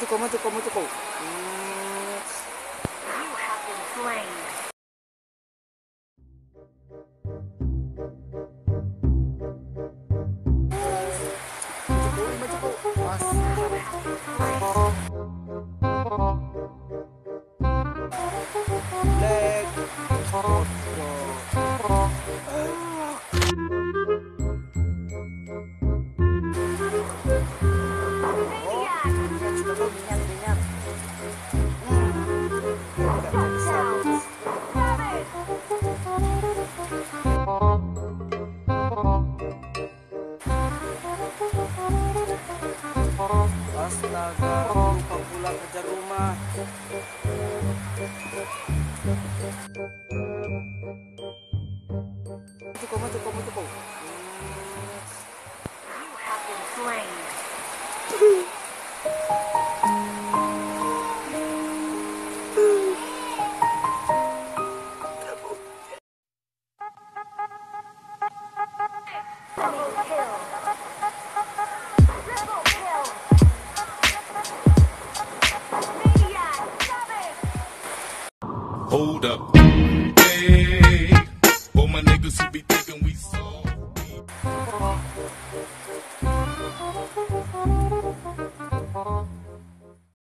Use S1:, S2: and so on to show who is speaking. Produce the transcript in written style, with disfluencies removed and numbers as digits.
S1: maju.
S2: You have been slain.
S1: Astaga, lupa pulang kerja rumah. Maju.
S2: You have been slain. Double kill. Triple kill. Maniac, savage.
S3: Hold up. Hey, all my niggas who be thinking we soft.